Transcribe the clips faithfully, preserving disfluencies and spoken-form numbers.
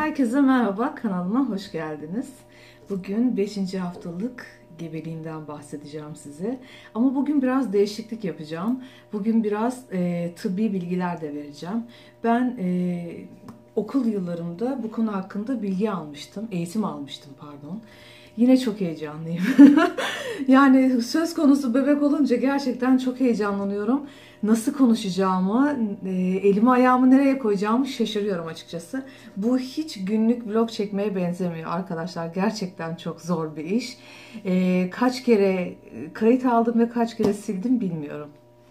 Herkese merhaba, kanalıma hoş geldiniz. Bugün beşinci haftalık gebeliğimden bahsedeceğim size. Ama bugün biraz değişiklik yapacağım. Bugün biraz e, tıbbi bilgiler de vereceğim. Ben e, okul yıllarımda bu konu hakkında bilgi almıştım, eğitim almıştım pardon. Yine çok heyecanlıyım. Yani söz konusu bebek olunca gerçekten çok heyecanlanıyorum. Nasıl konuşacağımı, e, elimi ayağımı nereye koyacağımı şaşırıyorum açıkçası. Bu hiç günlük vlog çekmeye benzemiyor arkadaşlar. Gerçekten çok zor bir iş. E, kaç kere kayıt aldım ve kaç kere sildim bilmiyorum.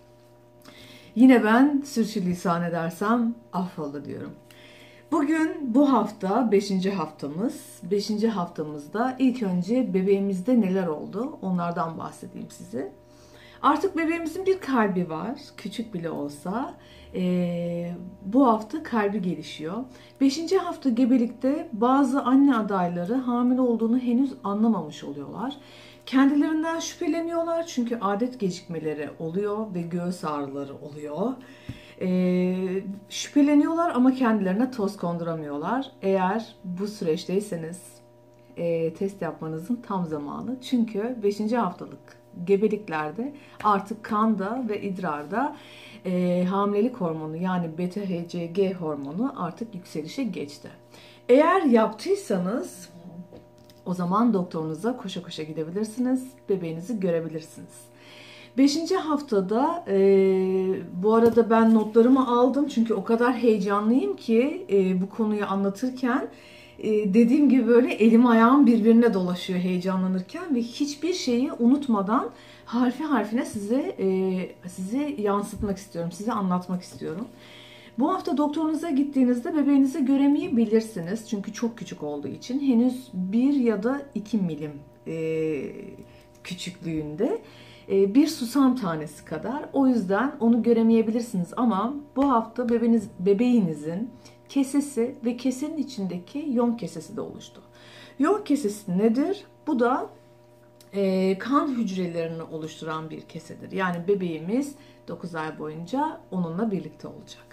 Yine ben sürçülisan edersem affola diyorum. Bugün bu hafta beşinci haftamız. beşinci haftamızda ilk önce bebeğimizde neler oldu onlardan bahsedeyim size. Artık bebeğimizin bir kalbi var. Küçük bile olsa. Ee, bu hafta kalbi gelişiyor. beşinci hafta gebelikte bazı anne adayları hamile olduğunu henüz anlamamış oluyorlar. Kendilerinden şüpheleniyorlar çünkü adet gecikmeleri oluyor ve göğüs ağrıları oluyor. Ee, şüpheleniyorlar ama kendilerine toz konduramıyorlar. Eğer bu süreçteyseniz e, test yapmanızın tam zamanı. Çünkü beşinci haftalık gebeliklerde artık kanda ve idrarda e, hamilelik hormonu yani beta H C G hormonu artık yükselişe geçti. Eğer yaptıysanız o zaman doktorunuza koşa koşa gidebilirsiniz, bebeğinizi görebilirsiniz. Beşinci haftada e, bu arada ben notlarımı aldım çünkü o kadar heyecanlıyım ki e, bu konuyu anlatırken e, dediğim gibi böyle elim ayağım birbirine dolaşıyor heyecanlanırken ve hiçbir şeyi unutmadan harfi harfine size e, size yansıtmak istiyorum, size anlatmak istiyorum. Bu hafta doktorunuza gittiğinizde bebeğinizi göremeyebilirsiniz çünkü çok küçük olduğu için henüz bir ya da iki milim e, küçüklüğünde. Bir susam tanesi kadar. O yüzden onu göremeyebilirsiniz ama bu hafta bebeğiniz, bebeğinizin kesesi ve kesenin içindeki yonk kesesi de oluştu. Yonk kesesi nedir? Bu da e, kan hücrelerini oluşturan bir kesedir. Yani bebeğimiz dokuz ay boyunca onunla birlikte olacak.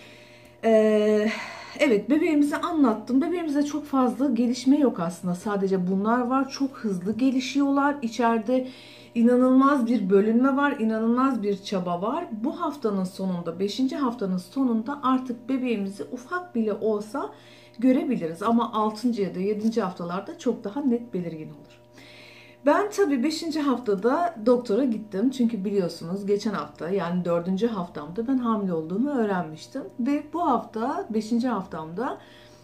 Ee, evet, bebeğimizi anlattım. Bebeğimizde çok fazla gelişme yok aslında. Sadece bunlar var. Çok hızlı gelişiyorlar. İçeride inanılmaz bir bölünme var. İnanılmaz bir çaba var. Bu haftanın sonunda, beşinci haftanın sonunda artık bebeğimizi ufak bile olsa görebiliriz. Ama altıncı ya da yedinci haftalarda çok daha net belirgin olur. Ben tabii beşinci haftada doktora gittim. Çünkü biliyorsunuz geçen hafta yani dördüncü haftamda ben hamile olduğumu öğrenmiştim. Ve bu hafta beşinci haftamda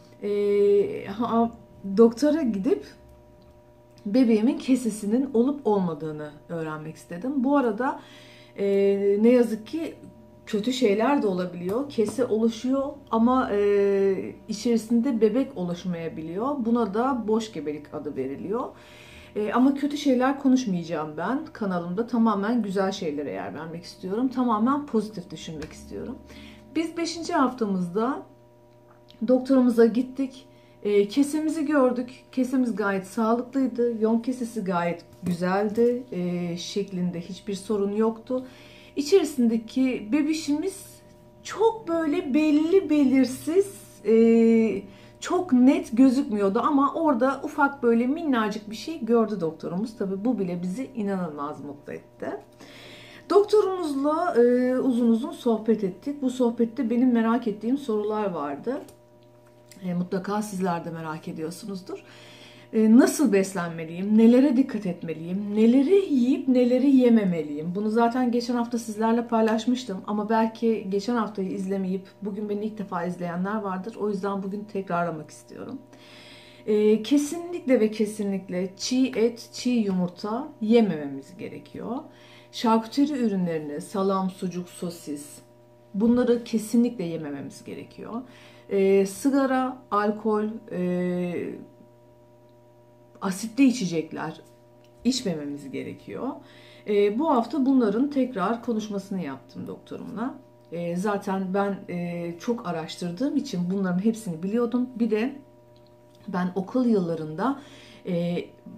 e, ha, doktora gidip bebeğimin kesesinin olup olmadığını öğrenmek istedim. Bu arada e, ne yazık ki kötü şeyler de olabiliyor. Kese oluşuyor ama e, içerisinde bebek oluşmayabiliyor. Buna da boş gebelik adı veriliyor. E, ama kötü şeyler konuşmayacağım ben. Kanalımda tamamen güzel şeylere yer vermek istiyorum. Tamamen pozitif düşünmek istiyorum. Biz beşinci haftamızda doktorumuza gittik. E, kesemizi gördük. Kesemiz gayet sağlıklıydı. Yonk kesesi gayet güzeldi. E, şeklinde hiçbir sorun yoktu. İçerisindeki bebişimiz çok böyle belli belirsiz, e, çok net gözükmüyordu ama orada ufak böyle minnacık bir şey gördü doktorumuz. Tabii bu bile bizi inanılmaz mutlu etti. Doktorumuzla e, uzun uzun sohbet ettik. Bu sohbette benim merak ettiğim sorular vardı. E, mutlaka sizler de merak ediyorsunuzdur. E, nasıl beslenmeliyim? Nelere dikkat etmeliyim? Neleri yiyip neleri yememeliyim? Bunu zaten geçen hafta sizlerle paylaşmıştım. Ama belki geçen haftayı izlemeyip bugün beni ilk defa izleyenler vardır. O yüzden bugün tekrarlamak istiyorum. E, kesinlikle ve kesinlikle çiğ et, çiğ yumurta yemememiz gerekiyor. Şarküteri ürünlerini, salam, sucuk, sosis bunları kesinlikle yemememiz gerekiyor. E, sigara, alkol, e, asitli içecekler içmememiz gerekiyor. E, bu hafta bunların tekrar konuşmasını yaptım doktorumla. E, zaten ben e, çok araştırdığım için bunların hepsini biliyordum. Bir de ben okul yıllarında e,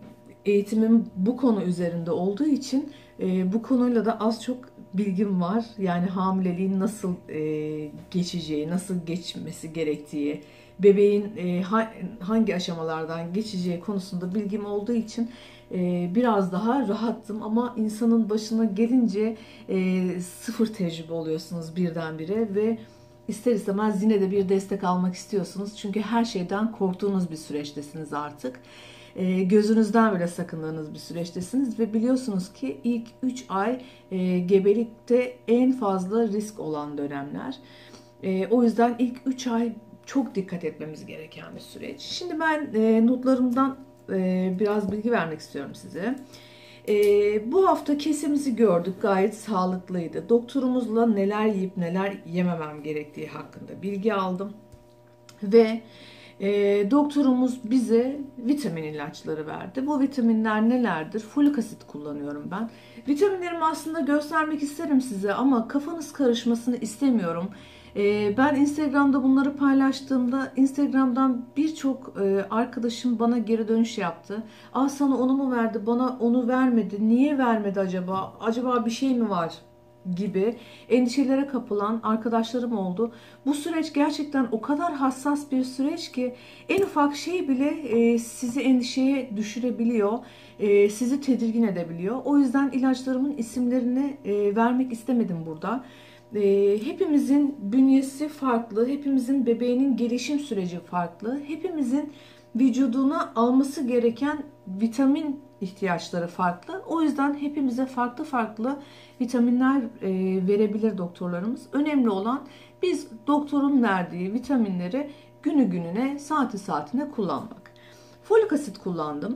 eğitimim bu konu üzerinde olduğu için e, bu konuyla da az çok bilgim var. Yani hamileliğin nasıl e, geçeceği, nasıl geçmesi gerektiği, bebeğin e, ha, hangi aşamalardan geçeceği konusunda bilgim olduğu için e, biraz daha rahattım. Ama insanın başına gelince e, sıfır tecrübe oluyorsunuz birdenbire ve ister istemez yine de bir destek almak istiyorsunuz. Çünkü her şeyden korktuğunuz bir süreçtesiniz artık. E, gözünüzden bile sakındığınız bir süreçtesiniz ve biliyorsunuz ki ilk üç ay e, gebelikte en fazla risk olan dönemler. E, o yüzden ilk üç ay çok dikkat etmemiz gereken bir süreç. Şimdi ben e, notlarımdan e, biraz bilgi vermek istiyorum size. E, bu hafta kesemizi gördük, gayet sağlıklıydı. Doktorumuzla neler yiyip neler yememem gerektiği hakkında bilgi aldım. Ve e, doktorumuz bize vitamin ilaçları verdi. Bu vitaminler nelerdir? Folik asit kullanıyorum ben. Vitaminlerimi aslında göstermek isterim size ama kafanız karışmasını istemiyorum. E, ben Instagram'da bunları paylaştığımda Instagram'dan birçok e, arkadaşım bana geri dönüş yaptı. Aa, sana onu mu verdi, bana onu vermedi, niye vermedi acaba, acaba bir şey mi var gibi endişelere kapılan arkadaşlarım oldu. Bu süreç gerçekten o kadar hassas bir süreç ki en ufak şey bile e, sizi endişeye düşürebiliyor, e, sizi tedirgin edebiliyor. O yüzden ilaçlarımın isimlerini e, vermek istemedim burada. E, hepimizin bünyesi farklı, hepimizin bebeğinin gelişim süreci farklı, hepimizin vücuduna alması gereken vitamin ihtiyaçları farklı. O yüzden hepimize farklı farklı vitaminler e, verebilir doktorlarımız. Önemli olan biz doktorun verdiği vitaminleri günü gününe, saati saatine kullanmak. Folik asit kullandım.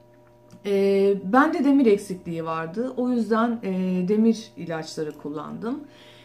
E, bende demir eksikliği vardı. O yüzden e, demir ilaçları kullandım.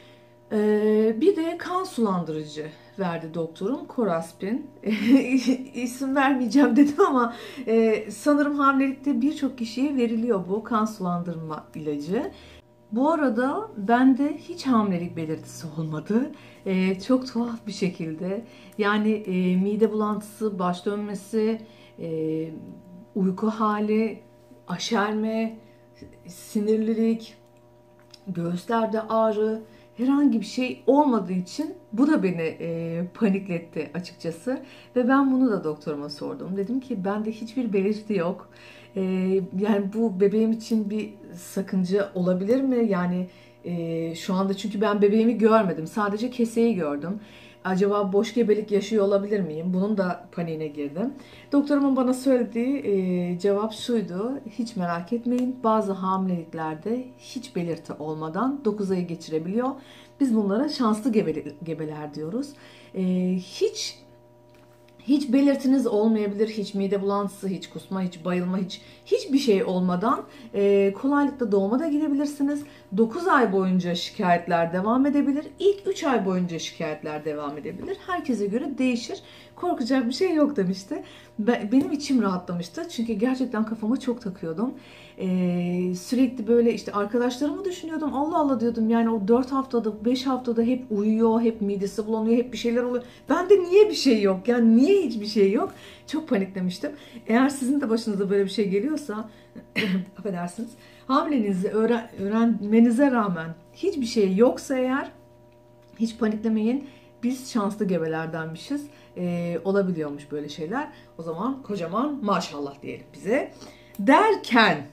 E, bir de kan sulandırıcı verdi doktorum. Koraspin. İsim vermeyeceğim dedim ama e, sanırım hamilelikte birçok kişiye veriliyor bu kan sulandırma ilacı. Bu arada bende hiç hamilelik belirtisi olmadı. E, çok tuhaf bir şekilde. Yani e, mide bulantısı, baş dönmesi, e, uyku hali, aşerme, sinirlilik, göğüslerde ağrı, herhangi bir şey olmadığı için bu da beni e, panikletti açıkçası. Ve ben bunu da doktoruma sordum. Dedim ki bende hiçbir belirti yok. E, yani bu bebeğim için bir sakınca olabilir mi? Yani e, şu anda çünkü ben bebeğimi görmedim. Sadece keseyi gördüm. Acaba boş gebelik yaşıyor olabilir miyim? Bunun da paniğine girdim. Doktorumun bana söylediği e, cevap şuydu. Hiç merak etmeyin. Bazı hamileliklerde hiç belirti olmadan dokuz ayı geçirebiliyor. Biz bunlara şanslı gebe, gebeler diyoruz. E, hiç Hiç belirtiniz olmayabilir, hiç mide bulantısı, hiç kusma, hiç bayılma, hiç hiçbir şey olmadan e, kolaylıkla doğuma da gidebilirsiniz. dokuz ay boyunca şikayetler devam edebilir. İlk üç ay boyunca şikayetler devam edebilir. Herkese göre değişir. Korkacak bir şey yok demişti. Benim içim rahatlamıştı. Çünkü gerçekten kafama çok takıyordum. Ee, sürekli böyle işte arkadaşlarımı düşünüyordum. Allah Allah diyordum. Yani o dört haftada, beş haftada hep uyuyor, hep midesi bulanıyor, hep bir şeyler oluyor. Bende niye bir şey yok? Yani niye hiçbir şey yok? Çok paniklemiştim. Eğer sizin de başınıza böyle bir şey geliyorsa, affedersiniz, hamilenizi öğren öğrenmenize rağmen hiçbir şey yoksa eğer, hiç paniklemeyin. Biz şanslı gebelerdenmişiz. Ee, olabiliyormuş böyle şeyler. O zaman kocaman maşallah diyelim bize. Derken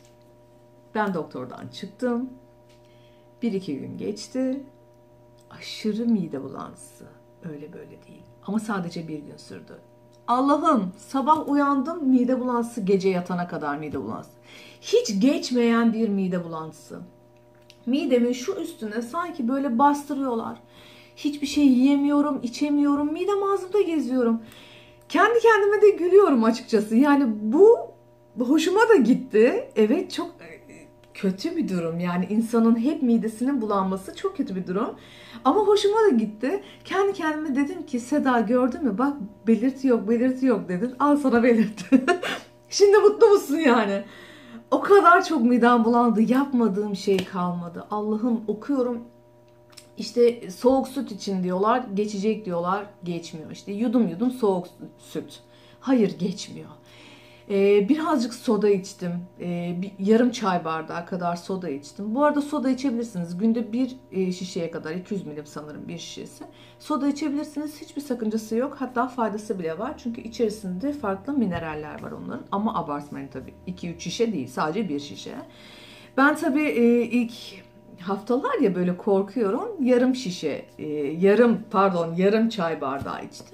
ben doktordan çıktım. Bir iki gün geçti. Aşırı mide bulantısı. Öyle böyle değil. Ama sadece bir gün sürdü. Allah'ım, sabah uyandım, mide bulantısı, gece yatana kadar mide bulantısı. Hiç geçmeyen bir mide bulantısı. Midemin şu üstüne sanki böyle bastırıyorlar. Hiçbir şey yiyemiyorum, içemiyorum. Midem ağzımda geziyorum. Kendi kendime de gülüyorum açıkçası. Yani bu hoşuma da gitti. Evet, çok kötü bir durum. Yani insanın hep midesinin bulanması çok kötü bir durum. Ama hoşuma da gitti. Kendi kendime dedim ki Seda, gördün mü? Bak, belirti yok, belirti yok dedin. Al sana belirti. Şimdi mutlu musun yani? O kadar çok midem bulandı. Yapmadığım şey kalmadı. Allah'ım, okuyorum. İşte soğuk süt için diyorlar, geçecek diyorlar, geçmiyor. İşte yudum yudum soğuk süt. Hayır, geçmiyor. Ee, birazcık soda içtim. Ee, bir, yarım çay bardağı kadar soda içtim. Bu arada soda içebilirsiniz. Günde bir e, şişeye kadar, iki yüz milim sanırım bir şişesi. Soda içebilirsiniz. Hiçbir sakıncası yok. Hatta faydası bile var. Çünkü içerisinde farklı mineraller var onların. Ama abartmayın tabii. iki üç şişe değil. Sadece bir şişe. Ben tabii e, ilk haftalar ya böyle korkuyorum. Yarım şişe, e, yarım pardon yarım çay bardağı içtim.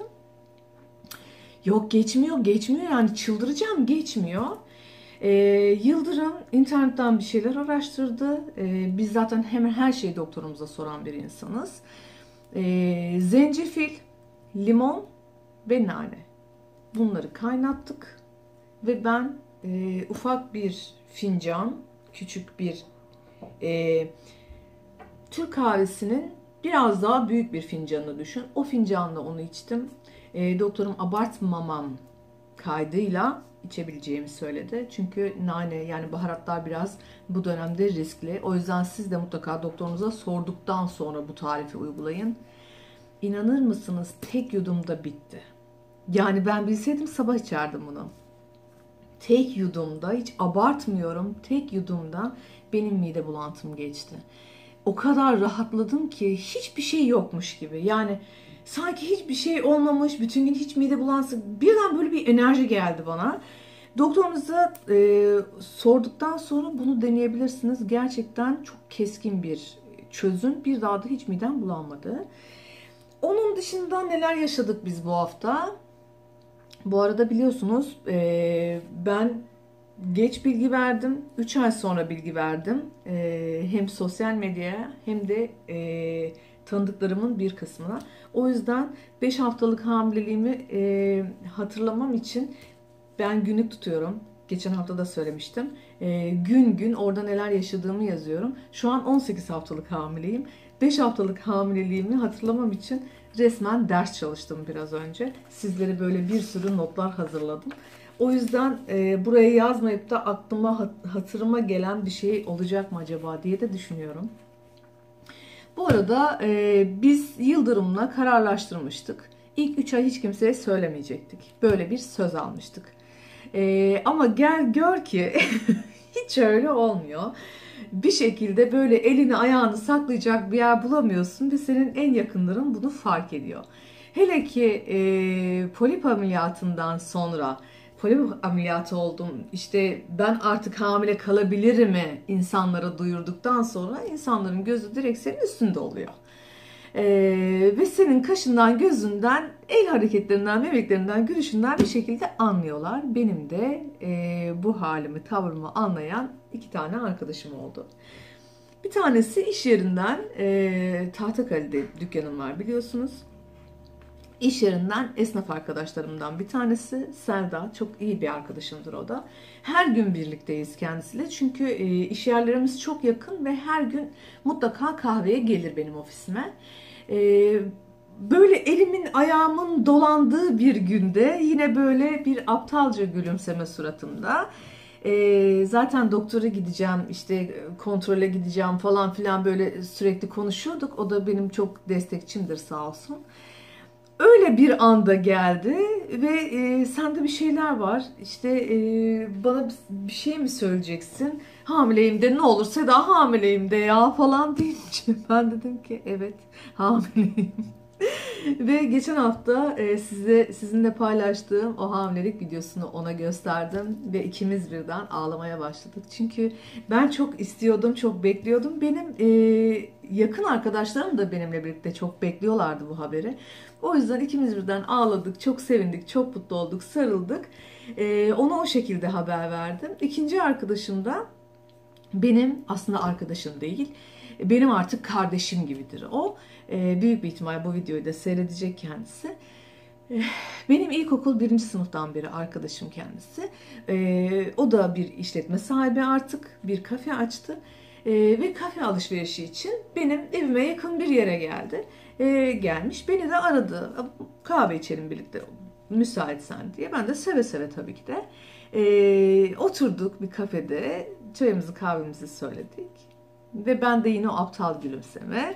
Yok geçmiyor, geçmiyor yani çıldıracağım geçmiyor. Ee, Yıldırım internetten bir şeyler araştırdı. Ee, biz zaten hemen her şeyi doktorumuza soran bir insanız. Ee, zencefil, limon ve nane. Bunları kaynattık ve ben e, ufak bir fincan, küçük bir e, Türk kahvesinin biraz daha büyük bir fincanını düşün. O fincanla onu içtim. E, doktorum abartmamam kaydıyla içebileceğimi söyledi. Çünkü nane yani baharatlar biraz bu dönemde riskli. O yüzden siz de mutlaka doktorunuza sorduktan sonra bu tarifi uygulayın. İnanır mısınız tek yudumda bitti. Yani ben bilseydim sabah içerdim bunu. Tek yudumda, hiç abartmıyorum, tek yudumda benim mide bulantım geçti. O kadar rahatladım ki hiçbir şey yokmuş gibi. Yani sanki hiçbir şey olmamış, bütün gün hiç mide bulantısı. Birden böyle bir enerji geldi bana. Doktorunuza e, sorduktan sonra bunu deneyebilirsiniz. Gerçekten çok keskin bir çözüm. Bir daha da hiç midem bulanmadı. Onun dışında neler yaşadık biz bu hafta? Bu arada biliyorsunuz e, ben geç bilgi verdim. üç ay sonra bilgi verdim. E, hem sosyal medyaya hem de e, tanıdıklarımın bir kısmına. O yüzden beş haftalık hamileliğimi e, hatırlamam için ben günlük tutuyorum. Geçen hafta da söylemiştim. E, gün gün orada neler yaşadığımı yazıyorum. Şu an on sekiz haftalık hamileyim. beş haftalık hamileliğimi hatırlamam için resmen ders çalıştım biraz önce. Sizlere böyle bir sürü notlar hazırladım. O yüzden e, buraya yazmayıp da aklıma, hatırıma gelen bir şey olacak mı acaba diye de düşünüyorum. Bu arada e, biz Yıldırım'la kararlaştırmıştık. İlk üç ay hiç kimseye söylemeyecektik. Böyle bir söz almıştık. E, ama gel gör ki hiç öyle olmuyor. Bir şekilde böyle elini ayağını saklayacak bir yer bulamıyorsun ve senin en yakınların bunu fark ediyor. Hele ki e, polip ameliyatından sonra, polip ameliyatı oldum işte ben artık hamile kalabilirim mi insanlara duyurduktan sonra insanların gözü direkt senin üstünde oluyor. Ee, ve senin kaşından, gözünden, el hareketlerinden, mimiklerinden, gülüşünden bir şekilde anlıyorlar. Benim de e, bu halimi, tavrımı anlayan iki tane arkadaşım oldu. Bir tanesi iş yerinden, e, Tahtakale'de dükkanım var biliyorsunuz. İş yerinden esnaf arkadaşlarımdan bir tanesi Selda. Çok iyi bir arkadaşımdır o da. Her gün birlikteyiz kendisiyle. Çünkü e, iş yerlerimiz çok yakın ve her gün mutlaka kahveye gelir benim ofisime. E, böyle elimin ayağımın dolandığı bir günde yine böyle bir aptalca gülümseme suratımda. E, zaten doktora gideceğim, işte kontrole gideceğim falan filan böyle sürekli konuşuyorduk. O da benim çok destekçimdir sağ olsun. Öyle bir anda geldi ve e, sende bir şeyler var. İşte e, bana bir şey mi söyleyeceksin? Hamileyim de ne olur Seda hamileyim de ya falan deyince ben dedim ki evet hamileyim. Ve geçen hafta e, size sizinle paylaştığım o hamilelik videosunu ona gösterdim ve ikimiz birden ağlamaya başladık. Çünkü ben çok istiyordum, çok bekliyordum. Benim e, yakın arkadaşlarım da benimle birlikte çok bekliyorlardı bu haberi. O yüzden ikimiz birden ağladık, çok sevindik, çok mutlu olduk, sarıldık. E, ona o şekilde haber verdim. İkinci arkadaşım da benim aslında arkadaşım değil. Benim artık kardeşim gibidir o. Ee, büyük bir ihtimal bu videoyu da seyredecek kendisi. Ee, benim ilkokul birinci sınıftan beri arkadaşım kendisi. Ee, o da bir işletme sahibi artık. Bir kafe açtı. Ee, ve kafe alışverişi için benim evime yakın bir yere geldi. Ee, gelmiş. Beni de aradı. Kahve içelim birlikte müsaitsen diye. Ben de seve seve tabii ki de. Ee, oturduk bir kafede. Çayımızı kahvemizi söyledik. Ve ben de yine o aptal gülümseme.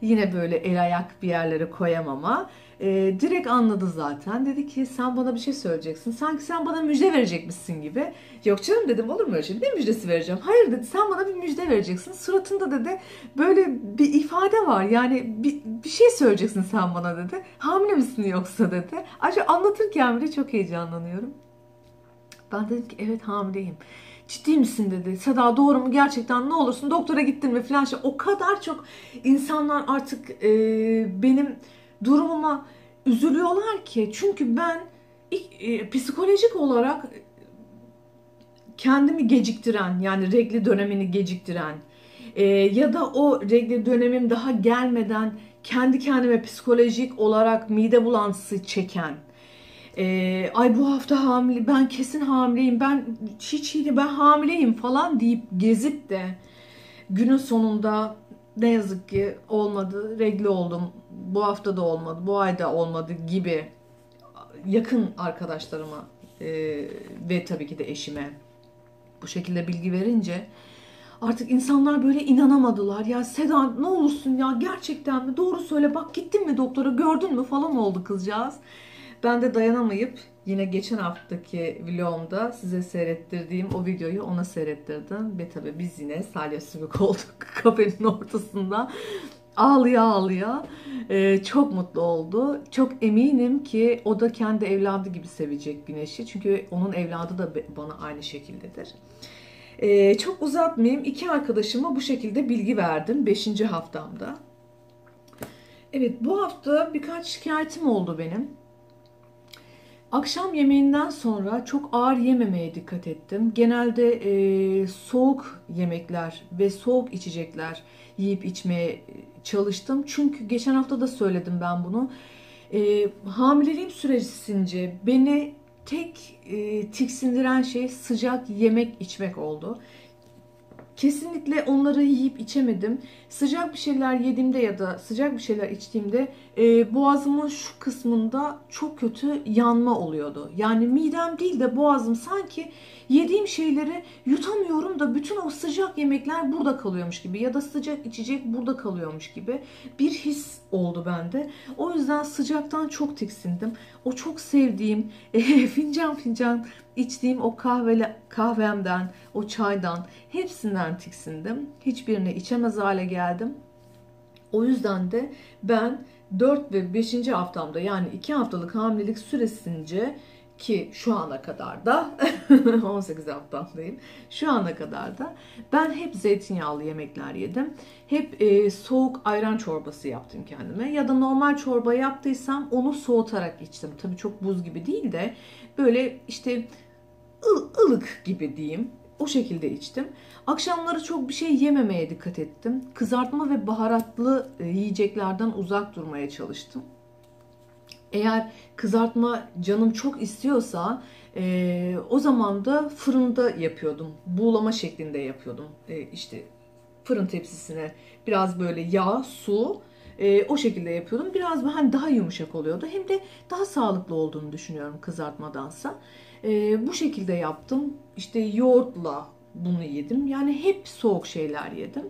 Yine böyle el ayak bir yerlere koyamama. E, direkt anladı zaten. Dedi ki sen bana bir şey söyleyeceksin. Sanki sen bana müjde verecekmişsin gibi. Yok canım dedim, olur mu öyle şey? Ne müjdesi vereceğim? Hayır dedi, sen bana bir müjde vereceksin. Suratında dedi böyle bir ifade var. Yani bir, bir şey söyleyeceksin sen bana dedi. Hamile misin yoksa dedi. Ayrıca anlatırken bile çok heyecanlanıyorum. Ben dedim ki evet hamileyim. Ciddi misin dedi. Seda doğru mu gerçekten, ne olursun doktora gittin mi falan. Şey. O kadar çok insanlar artık e, benim durumuma üzülüyorlar ki. Çünkü ben e, psikolojik olarak kendimi geciktiren, yani regl dönemini geciktiren e, ya da o regl dönemim daha gelmeden kendi kendime psikolojik olarak mide bulantısı çeken, e, ay bu hafta hamile, ben kesin hamileyim, ben hiç iyi, ben hamileyim falan deyip gezip de günün sonunda ne yazık ki olmadı, regl oldum, bu hafta da olmadı, bu ayda olmadı gibi yakın arkadaşlarıma e, ve tabii ki de eşime bu şekilde bilgi verince artık insanlar böyle inanamadılar. Ya Seda ne olursun ya, gerçekten mi? Doğru söyle, bak gittin mi doktora, gördün mü falan oldu kızcağız. Ben de dayanamayıp yine geçen haftaki vlogumda size seyrettirdiğim o videoyu ona seyrettirdim. Ve tabii biz yine salya sümük olduk kafenin ortasında. Ağlıya ağlıya. Ee, çok mutlu oldu. Çok eminim ki o da kendi evladı gibi sevecek Güneş'i. Çünkü onun evladı da bana aynı şekildedir. Ee, çok uzatmayayım. İki arkadaşıma bu şekilde bilgi verdim beşinci haftamda. Evet, bu hafta birkaç şikayetim oldu benim. Akşam yemeğinden sonra çok ağır yememeye dikkat ettim. Genelde e, soğuk yemekler ve soğuk içecekler yiyip içmeye çalıştım. Çünkü geçen hafta da söyledim ben bunu. E, hamileliğim süresince beni tek e, tiksindiren şey sıcak yemek içmek oldu. Kesinlikle onları yiyip içemedim. Sıcak bir şeyler yediğimde ya da sıcak bir şeyler içtiğimde e, boğazımın şu kısmında çok kötü yanma oluyordu. Yani midem değil de boğazım, sanki yediğim şeyleri yutamıyorum da bütün o sıcak yemekler burada kalıyormuş gibi ya da sıcak içecek burada kalıyormuş gibi bir his oldu bende. O yüzden sıcaktan çok tiksindim. O çok sevdiğim e, fincan fincan içtiğim o kahve, kahvemden, o çaydan, hepsinden tiksindim. Hiçbirini içemez hale geldim. O yüzden de ben dört ve beşinci haftamda, yani iki haftalık hamilelik süresince, ki şu ana kadar da on sekiz haftamdayım. Şu ana kadar da ben hep zeytinyağlı yemekler yedim. Hep e, soğuk ayran çorbası yaptım kendime. Ya da normal çorba yaptıysam onu soğutarak içtim. Tabii çok buz gibi değil de böyle işte ılık gibi diyeyim. O şekilde içtim. Akşamları çok bir şey yememeye dikkat ettim. Kızartma ve baharatlı yiyeceklerden uzak durmaya çalıştım. Eğer kızartma canım çok istiyorsa e, o zaman da fırında yapıyordum. Buğulama şeklinde yapıyordum. E, işte fırın tepsisine biraz böyle yağ, su, e, o şekilde yapıyordum. Biraz hani daha yumuşak oluyordu. Hem de daha sağlıklı olduğunu düşünüyorum kızartmadansa. E, bu şekilde yaptım. İşte yoğurtla bunu yedim. Yani hep soğuk şeyler yedim.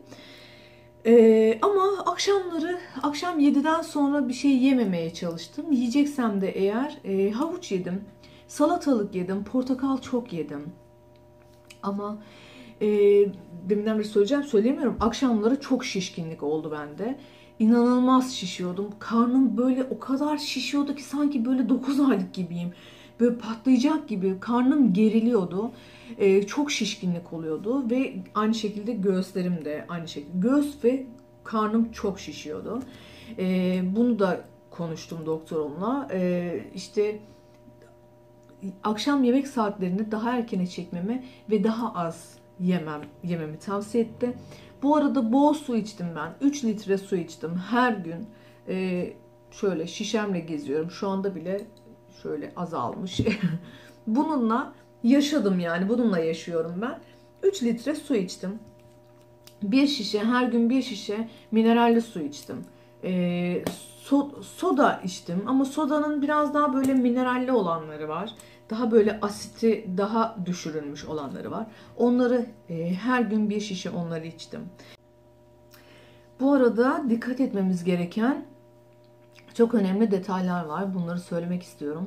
Ee, ama akşamları, akşam yediden sonra bir şey yememeye çalıştım. Yiyeceksem de eğer e, havuç yedim, salatalık yedim, portakal çok yedim. Ama e, deminden beri söyleyeceğim, söyleyemiyorum. Akşamları çok şişkinlik oldu bende. İnanılmaz şişiyordum. Karnım böyle o kadar şişiyordu ki sanki böyle dokuz aylık gibiyim. Böyle patlayacak gibi karnım geriliyordu. Ee, çok şişkinlik oluyordu ve aynı şekilde göğüslerim de aynı şekilde. Göğüs ve karnım çok şişiyordu. Ee, bunu da konuştum doktorumla. Ee, işte akşam yemek saatlerini daha erkene çekmemi ve daha az yemem yememi tavsiye etti. Bu arada bol su içtim ben. üç litre su içtim her gün. Ee, şöyle şişemle geziyorum. Şu anda bile şöyle azalmış. Bununla yaşadım yani. Bununla yaşıyorum ben. üç litre su içtim. Bir şişe, her gün bir şişe mineralli su içtim. Ee, so, soda içtim. Ama sodanın biraz daha böyle mineralli olanları var. Daha böyle asiti daha düşürülmüş olanları var. Onları e, her gün bir şişe onları içtim. Bu arada dikkat etmemiz gereken çok önemli detaylar var. Bunları söylemek istiyorum.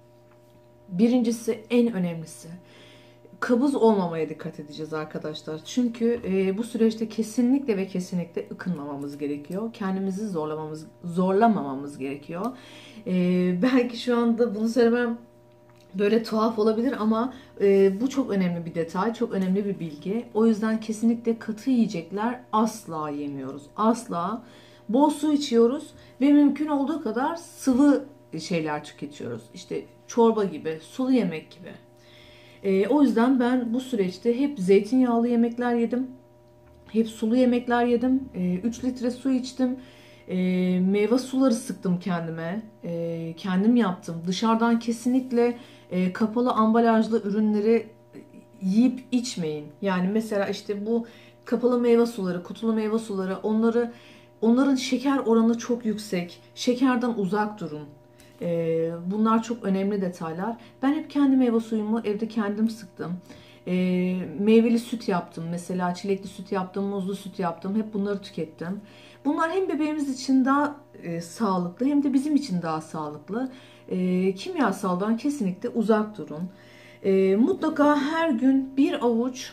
Birincisi, en önemlisi, kabız olmamaya dikkat edeceğiz arkadaşlar. Çünkü e, bu süreçte kesinlikle ve kesinlikle ıkınmamamız gerekiyor. Kendimizi zorlamamız, zorlamamamız gerekiyor. E, belki şu anda bunu söylemem böyle tuhaf olabilir ama e, bu çok önemli bir detay, çok önemli bir bilgi. O yüzden kesinlikle katı yiyecekler asla yemiyoruz. Asla. Bol su içiyoruz ve mümkün olduğu kadar sıvı şeyler tüketiyoruz. İşte çorba gibi, sulu yemek gibi. E, o yüzden ben bu süreçte hep zeytinyağlı yemekler yedim. Hep sulu yemekler yedim. E, üç litre su içtim. E, meyve suları sıktım kendime. E, kendim yaptım. Dışarıdan kesinlikle e, kapalı ambalajlı ürünleri yiyip içmeyin. Yani mesela işte bu kapalı meyve suları, kutulu meyve suları, onları onların şeker oranı çok yüksek. Şekerden uzak durun. Ee, bunlar çok önemli detaylar. Ben hep kendi meyve suyumu evde kendim sıktım. Ee, meyveli süt yaptım. Mesela çilekli süt yaptım, muzlu süt yaptım. Hep bunları tükettim. Bunlar hem bebeğimiz için daha e, sağlıklı hem de bizim için daha sağlıklı. E, kimyasaldan kesinlikle uzak durun. E, mutlaka her gün bir avuç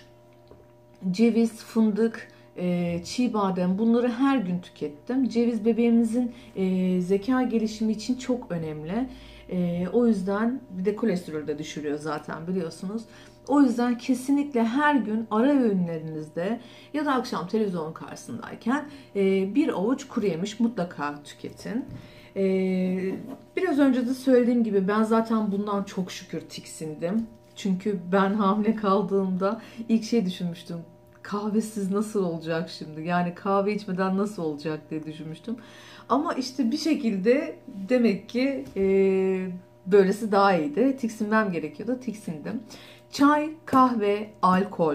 ceviz, fındık, e, çiğ badem, bunları her gün tükettim. Ceviz bebeğimizin e, zeka gelişimi için çok önemli. E, o yüzden bir de kolesterolü de düşürüyor zaten biliyorsunuz. O yüzden kesinlikle her gün ara öğünlerinizde ya da akşam televizyon karşısındayken e, bir avuç kuru yemiş mutlaka tüketin. E, biraz önce de söylediğim gibi ben zaten bundan çok şükür tiksindim. Çünkü ben hamile kaldığımda ilk şey düşünmüştüm. Kahvesiz nasıl olacak şimdi? Yani kahve içmeden nasıl olacak diye düşünmüştüm. Ama işte bir şekilde demek ki e, böylesi daha iyiydi. Tiksinmem gerekiyordu. Tiksindim. Çay, kahve, alkol,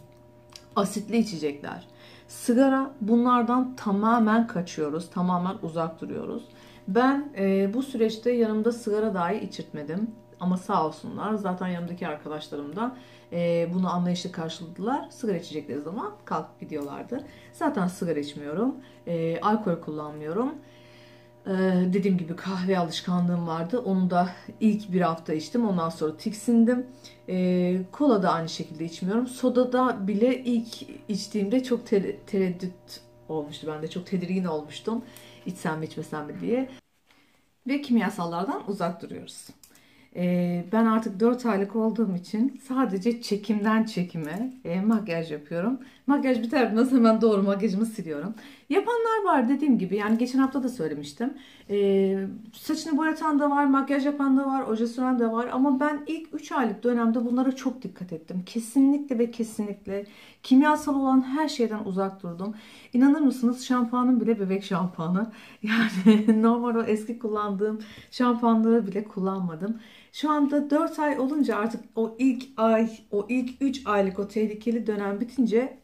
asitli içecekler, sigara, bunlardan tamamen kaçıyoruz. Tamamen uzak duruyoruz. Ben e, bu süreçte yanımda sigara dahi içirtmedim. Ama sağ olsunlar. Zaten yanımdaki arkadaşlarım da e, bunu anlayışla karşıladılar. Sigara içecekleri zaman kalkıp gidiyorlardı. Zaten sigara içmiyorum. E, alkol kullanmıyorum. Ee, dediğim gibi kahve alışkanlığım vardı. Onu da ilk bir hafta içtim. Ondan sonra tiksindim. Ee, kola da aynı şekilde içmiyorum. Soda da bile ilk içtiğimde çok tere- tereddüt olmuştu. Ben de çok tedirgin olmuştum. İçsem mi içmesem mi diye. Ve kimyasallardan uzak duruyoruz. Ee, ben artık dört aylık olduğum için sadece çekimden çekime e, makyaj yapıyorum. Makyaj biter nasıl hemen doğru makyajımı siliyorum. Yapanlar var dediğim gibi, yani geçen hafta da söylemiştim. Ee, saçını boyatan da var, makyaj yapan da var, oje süren de var. Ama ben ilk üç aylık dönemde bunlara çok dikkat ettim. Kesinlikle ve kesinlikle kimyasal olan her şeyden uzak durdum. İnanır mısınız, şampuanım bile bebek şampuanı. Yani normal o eski kullandığım şampuanları bile kullanmadım. Şu anda dört ay olunca artık o ilk ay, o ilk üç aylık o tehlikeli dönem bitince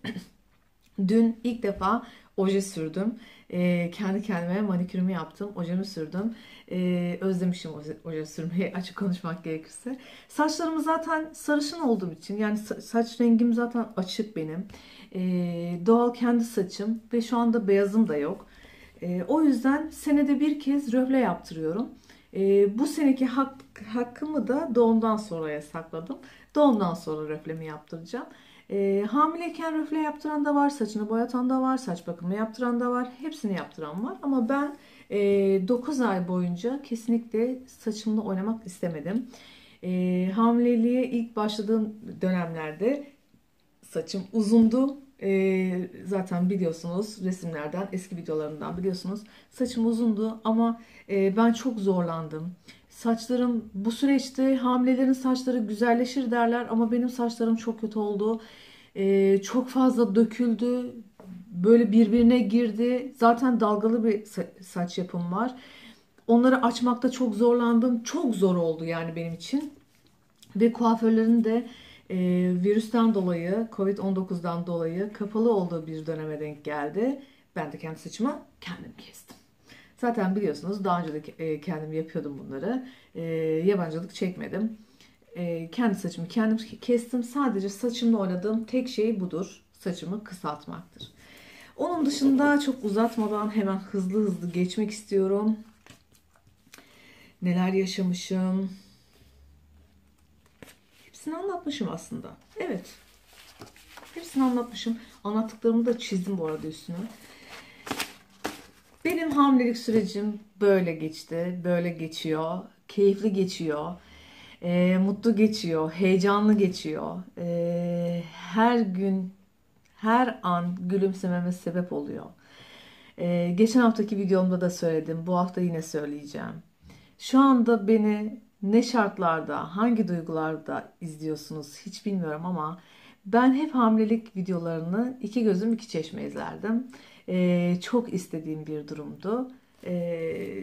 dün ilk defa oje sürdüm. Ee, kendi kendime manikürümü yaptım. Ojemi sürdüm. Ee, özlemişim oje, oje sürmeyi açık konuşmak gerekirse. Saçlarım zaten sarışın olduğum için, yani sa- saç rengim zaten açık benim. Ee, doğal kendi saçım ve şu anda beyazım da yok. Ee, o yüzden senede bir kez röhle yaptırıyorum. Ee, bu seneki hak, hakkımı da doğumdan sonraya sakladım. Doğumdan sonra röflemi yaptıracağım. Ee, hamileyken röfle yaptıran da var, saçını boyatan da var, saç bakımı yaptıran da var. Hepsini yaptıran var. Ama ben e, dokuz ay boyunca kesinlikle saçımla oynamak istemedim. E, hamileliğe ilk başladığım dönemlerde saçım uzundu. Ee, zaten biliyorsunuz resimlerden, eski videolarımdan biliyorsunuz. Saçım uzundu ama e, ben çok zorlandım. Saçlarım bu süreçte, hamilelerin saçları güzelleşir derler ama benim saçlarım çok kötü oldu. Ee, çok fazla döküldü. Böyle birbirine girdi. Zaten dalgalı bir sa- saç yapım var. Onları açmakta çok zorlandım. Çok zor oldu yani benim için. Ve kuaförlerin de e, virüsten dolayı, covid on dokuzdan dolayı kapalı olduğu bir döneme denk geldi. Ben de kendi saçımı kendim kestim. Zaten biliyorsunuz daha önce de e, kendim yapıyordum bunları. E, yabancılık çekmedim. E, kendi saçımı kendim kestim. Sadece saçımla oynadığım tek şey budur. Saçımı kısaltmaktır. Onun dışında çok uzatmadan hemen hızlı hızlı geçmek istiyorum. Neler yaşamışım. Hepsini anlatmışım aslında. Evet. Hepsini anlatmışım. Anlattıklarımı da çizdim bu arada üstüne. Benim hamilelik sürecim böyle geçti. Böyle geçiyor. Keyifli geçiyor. E, mutlu geçiyor. Heyecanlı geçiyor. E, her gün, her an gülümsememe sebep oluyor. E, geçen haftaki videomda da söyledim. Bu hafta yine söyleyeceğim. Şu anda beni ne şartlarda, hangi duygularda izliyorsunuz hiç bilmiyorum ama ben hep hamilelik videolarını iki gözüm iki çeşme izlerdim. Ee, çok istediğim bir durumdu. Ee,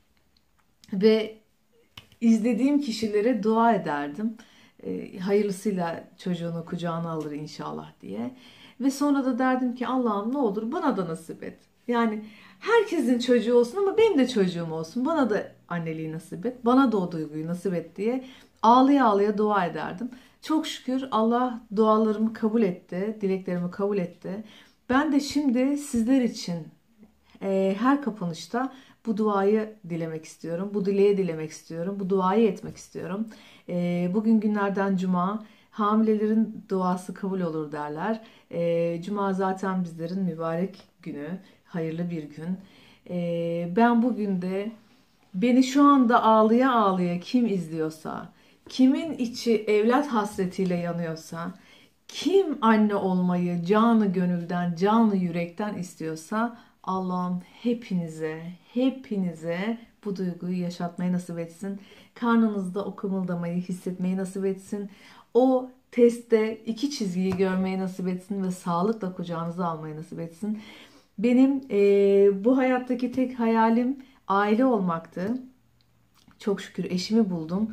ve izlediğim kişilere dua ederdim. Ee, hayırlısıyla çocuğunu kucağına alır inşallah diye. Ve sonra da derdim ki Allah'ım ne olur bana da nasip et. Yani herkesin çocuğu olsun ama benim de çocuğum olsun. Bana da anneliği nasip et. Bana da o duyguyu nasip et diye ağlaya ağlaya dua ederdim. Çok şükür Allah dualarımı kabul etti. Dileklerimi kabul etti. Ben de şimdi sizler için e, her kapanışta bu duayı dilemek istiyorum. Bu dileği dilemek istiyorum. Bu duayı etmek istiyorum. E, bugün günlerden cuma. Hamilelerin duası kabul olur derler. E, cuma zaten bizlerin mübarek günü. Hayırlı bir gün. E, ben bugün de beni şu anda ağlıya ağlıya kim izliyorsa, kimin içi evlat hasretiyle yanıyorsa, kim anne olmayı canı gönülden, canı yürekten istiyorsa Allah'ım hepinize, hepinize bu duyguyu yaşatmayı nasip etsin. Karnınızda o kımıldamayı hissetmeyi nasip etsin. O testte iki çizgiyi görmeyi nasip etsin ve sağlıkla kucağınıza almayı nasip etsin. Benim e, bu hayattaki tek hayalim aile olmaktı. Çok şükür eşimi buldum.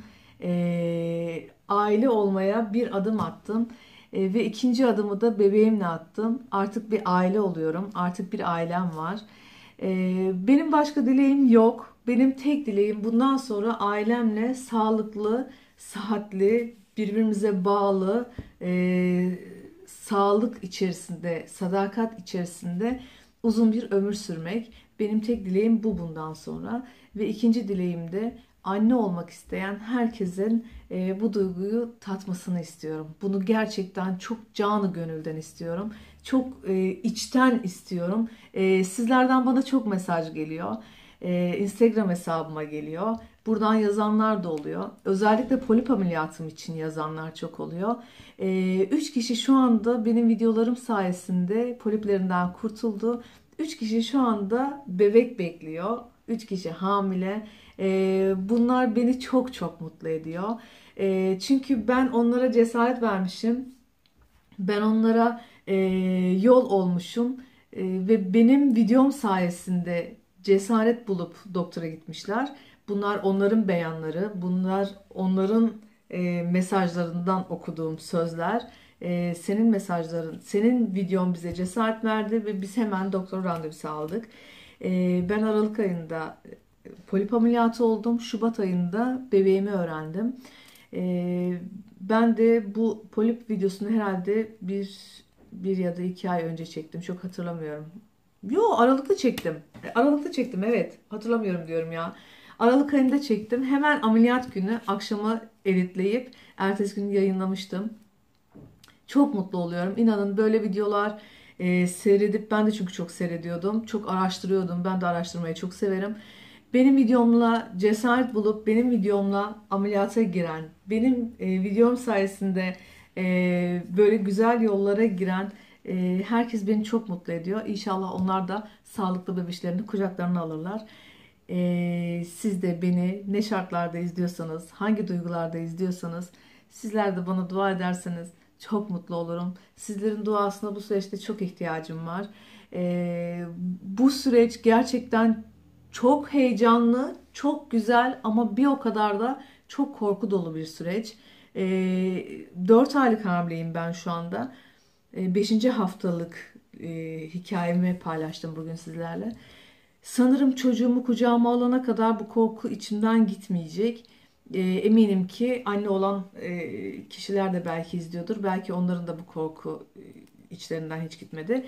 E, aile olmaya bir adım attım. E, ve ikinci adımı da bebeğimle attım. Artık bir aile oluyorum. Artık bir ailem var. E, benim başka dileğim yok. Benim tek dileğim bundan sonra ailemle sağlıklı, sıhhatli, birbirimize bağlı, e, sağlık içerisinde, sadakat içerisinde uzun bir ömür sürmek. Benim tek dileğim bu bundan sonra. Ve ikinci dileğim de anne olmak isteyen herkesin e, bu duyguyu tatmasını istiyorum. Bunu gerçekten çok canı gönülden istiyorum. Çok e, içten istiyorum. E, sizlerden bana çok mesaj geliyor. E, Instagram hesabıma geliyor. Buradan yazanlar da oluyor. Özellikle polip ameliyatım için yazanlar çok oluyor. E, üç kişi şu anda benim videolarım sayesinde poliplerinden kurtuldu. Üç kişi şu anda bebek bekliyor. Üç kişi hamile. Ee, bunlar beni çok çok mutlu ediyor. Ee, çünkü ben onlara cesaret vermişim. Ben onlara e, yol olmuşum. E, ve benim videom sayesinde cesaret bulup doktora gitmişler. Bunlar onların beyanları. Bunlar onların e, mesajlarından okuduğum sözler. E, senin mesajların, senin videon bize cesaret verdi ve biz hemen doktor randevusu aldık. E, ben Aralık ayında polip ameliyatı oldum. Şubat ayında bebeğimi öğrendim. Ee, ben de bu polip videosunu herhalde bir, bir ya da iki ay önce çektim. Çok hatırlamıyorum. Yo, Aralık'ta çektim. E, Aralık'ta çektim, evet. Hatırlamıyorum diyorum ya. Aralık ayında çektim. Hemen ameliyat günü akşama editleyip ertesi gün yayınlamıştım. Çok mutlu oluyorum. İnanın böyle videolar e, seyredip ben de çünkü çok seyrediyordum. Çok araştırıyordum. Ben de araştırmayı çok severim. Benim videomla cesaret bulup benim videomla ameliyata giren, benim e, videom sayesinde e, böyle güzel yollara giren e, herkes beni çok mutlu ediyor. İnşallah onlar da sağlıklı bebişlerini kucaklarına alırlar. E, siz de beni ne şartlarda izliyorsanız, hangi duygularda izliyorsanız sizler de bana dua ederseniz çok mutlu olurum. Sizlerin duasına bu süreçte çok ihtiyacım var. E, bu süreç gerçekten çok heyecanlı, çok güzel ama bir o kadar da çok korku dolu bir süreç. E, dört aylık hamileyim ben şu anda. E, beşinci haftalık e, hikayemi paylaştım bugün sizlerle. Sanırım çocuğumu kucağıma alana kadar bu korku içimden gitmeyecek. E, eminim ki anne olan e, kişiler de belki izliyordur. Belki onların da bu korku e, içlerinden hiç gitmedi.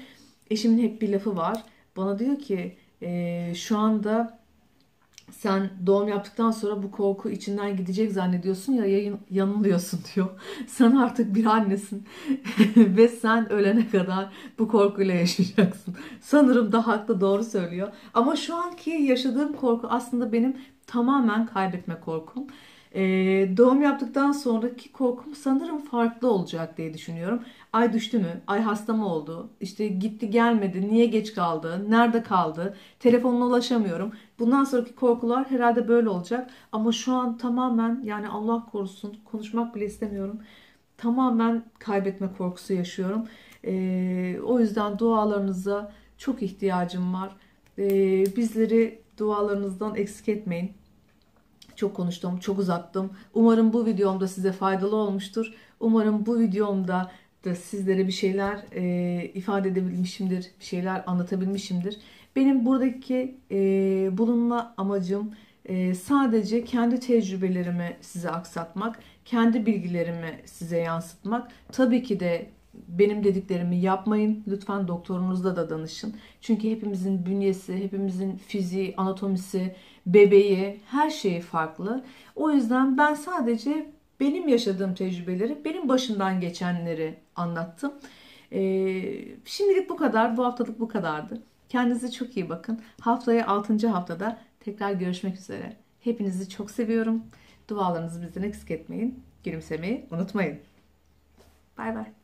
Eşimin hep bir lafı var. Bana diyor ki e, şu anda sen doğum yaptıktan sonra bu korku içinden gidecek zannediyorsun ya, yayın, yanılıyorsun diyor. Sen artık bir annesin ve sen ölene kadar bu korkuyla yaşayacaksın. Sanırım da haklı, doğru söylüyor. Ama şu anki yaşadığım korku aslında benim tamamen kaybetme korkum. Ee, doğum yaptıktan sonraki korkum sanırım farklı olacak diye düşünüyorum. Ay düştü mü? Ay hasta mı oldu? İşte gitti gelmedi, niye geç kaldı? Nerede kaldı? Telefonuna ulaşamıyorum. Bundan sonraki korkular herhalde böyle olacak. Ama şu an tamamen, yani Allah korusun, konuşmak bile istemiyorum. Tamamen kaybetme korkusu yaşıyorum. Ee, o yüzden dualarınıza çok ihtiyacım var. Ee, bizleri dualarınızdan eksik etmeyin. Çok konuştum, çok uzattım. Umarım bu videomda size faydalı olmuştur. Umarım bu videomda da sizlere bir şeyler e, ifade edebilmişimdir, bir şeyler anlatabilmişimdir. Benim buradaki e, bulunma amacım e, sadece kendi tecrübelerimi size aksatmak, kendi bilgilerimi size yansıtmak. Tabii ki de benim dediklerimi yapmayın. Lütfen doktorunuzla da danışın. Çünkü hepimizin bünyesi, hepimizin fiziği, anatomisi, bebeği, her şeyi farklı. O yüzden ben sadece benim yaşadığım tecrübeleri, benim başımdan geçenleri anlattım. Ee, şimdilik bu kadar. Bu haftalık bu kadardı. Kendinize çok iyi bakın. Haftaya altıncı haftada tekrar görüşmek üzere. Hepinizi çok seviyorum. Dualarınızı bizden eksik etmeyin. Gülümsemeyi unutmayın. Bay bay.